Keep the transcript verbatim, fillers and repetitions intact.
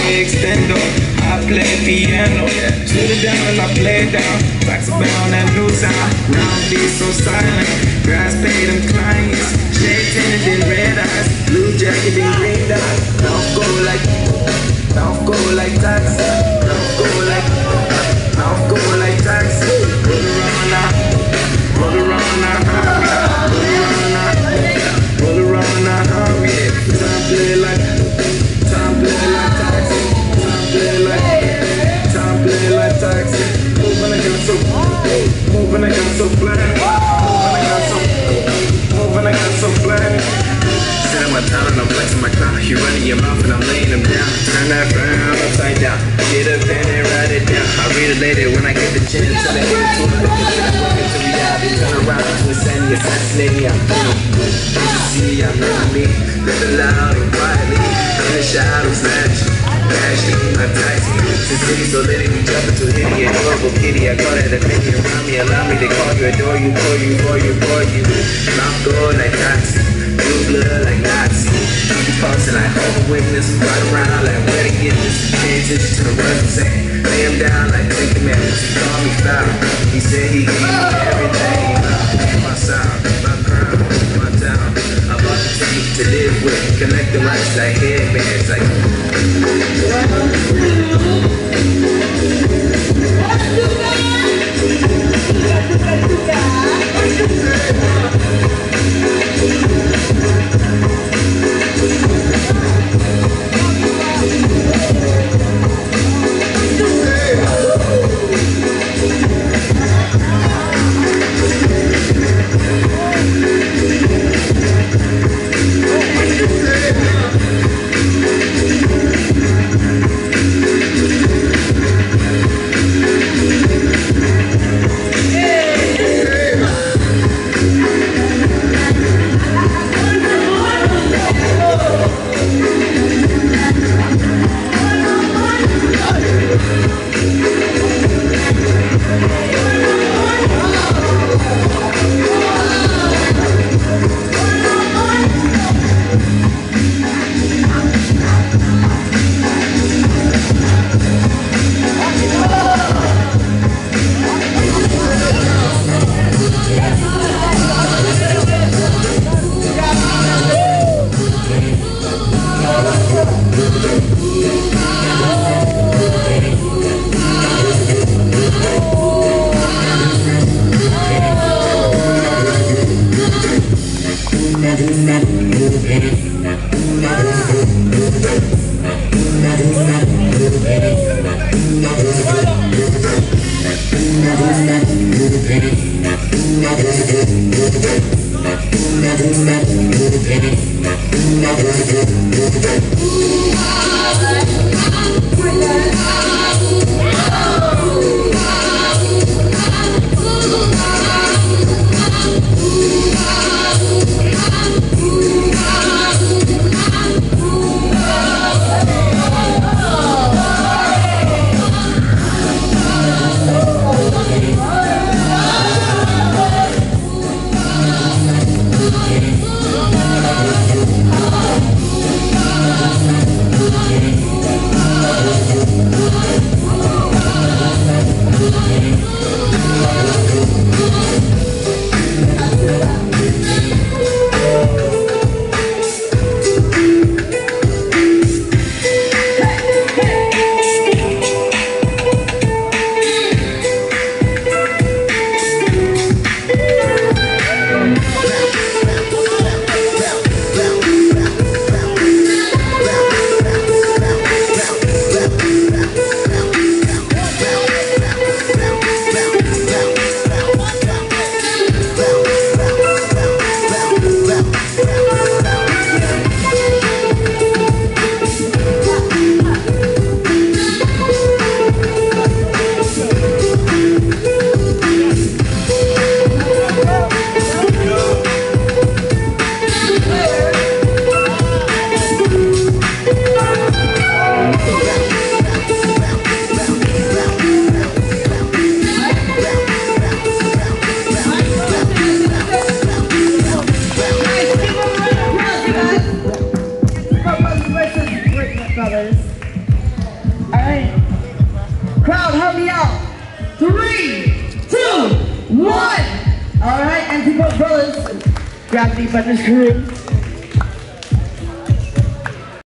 play extendo, I play piano. Slow it down and I play it down. Wax about that new sound. Round B so silent. Grass paid them clients. Shade tinted in red eyes. Blue jacket and green eyes. Mouth go like, mouth go like taxi. Mouth go like, mouth go like taxi. Roll around now, roll around now, roll around now, roll around now, hurry. Time play like, time play like taxi. Time play like, time play like taxi. Moving I got so, moving I got so flat. Moving I got so, moving I got so flat. Set up my time and I'm flexing my crown. You running your mouth and I'm laying them down. Turn that frown upside down. Get a pen and write it down. I'll read it later when I get the chance. Till I hit it to it. Working till we die. They turn around to insanity, assassinating me. I'm you see, I'm not me. Living loud and quietly. In the shadows, snatch. Crashing, I'm taxi. Since city so lit, we jump into hitty. Adorable kitty. I call it a penny around me. Allow me to call you, adore you, for you, for you, for you. Mouth gold like taxi. Blue blood like Nazi. Keep the pulse and I hold a witness. Ride around like where to get this. Pay attention to the words I'm saying. Lay him down like Ten Commandments. He called me foul. He said he gave me everything. My sound, my crown, my town. I bought the team to live with. Connect the lights like headbands. Like Crowd, help me out. Three, two, one. All right, Antipope Brothers. Gravity Fighters crew.